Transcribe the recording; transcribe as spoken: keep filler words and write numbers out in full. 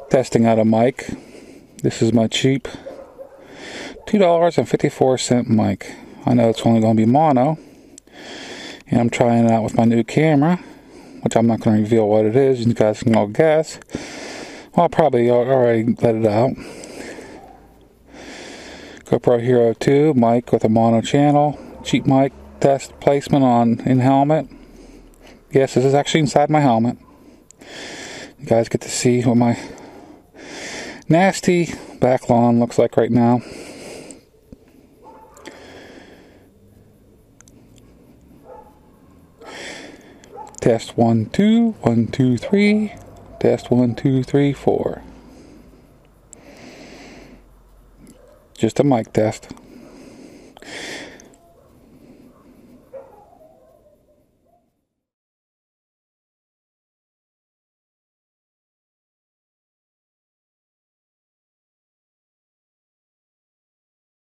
Testing out a mic. This is my cheap two dollars and fifty-four cent mic. I know it's only going to be mono, and I'm trying it out with my new camera, which I'm not going to reveal what it is. You guys can all guess. Well, I'll probably already let it out. GoPro Hero two mic with a mono channel. Cheap mic test placement on in helmet. Yes, this is actually inside my helmet. You guys get to see what my nasty back lawn looks like right now. Test one, two, one, two, three. Test one, two, three, four. Just a mic test.